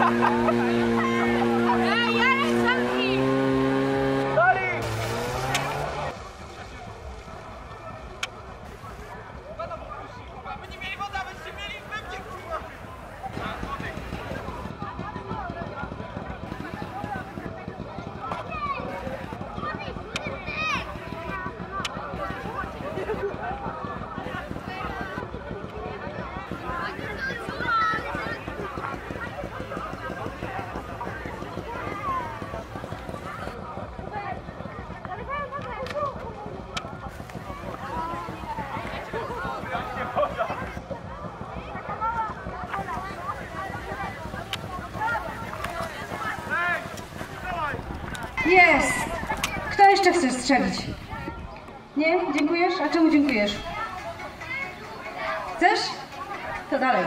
Jest! Kto jeszcze chce strzelić? Nie? Dziękujesz? A czemu dziękujesz? Chcesz? To dalej.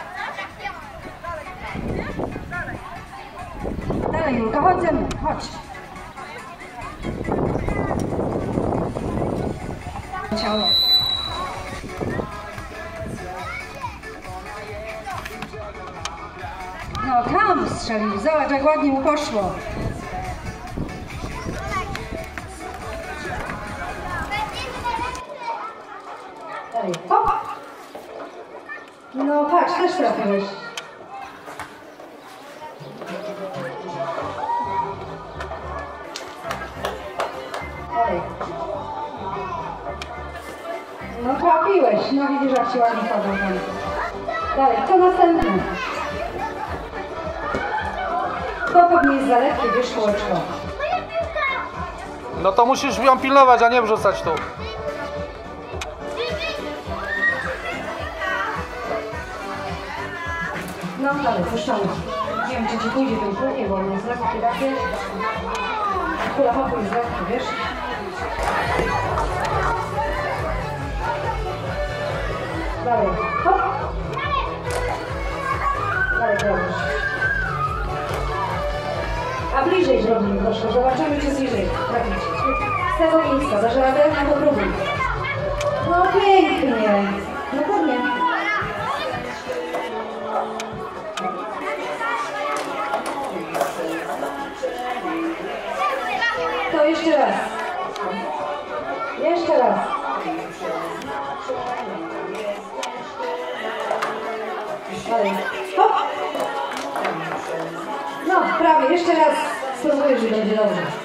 Dalej, Julka, chodź ze mną, chodź. Ciało. No, tam strzelił. Zobacz, jak ładnie mu poszło. Dalej, hop! No patrz, też trafiłeś. Dalej. No trafiłeś, no widzisz, jak się ładnie padał. Dalej, kto następny? To pewnie jest za lekkie, wiesz, kółeczko. No to musisz ją pilnować, a nie wrzucać tu. No dalej, puszczamy. Nie wiem, czy ci pójdzie ten kółkiem, bo on jest lekki takie. Kula hopu jest lekki, wiesz? Dalej, hop! Dalej, robisz. A bliżej zrobimy troszkę, zobaczymy, czy bliżej trafić. Z tego miejsca, dasz radę? No to próbuj. No pięknie. No pewnie. To jeszcze raz. Jeszcze raz. Dalej. Hop. No, prawie. Jeszcze raz spróbuję, że będzie dobrze.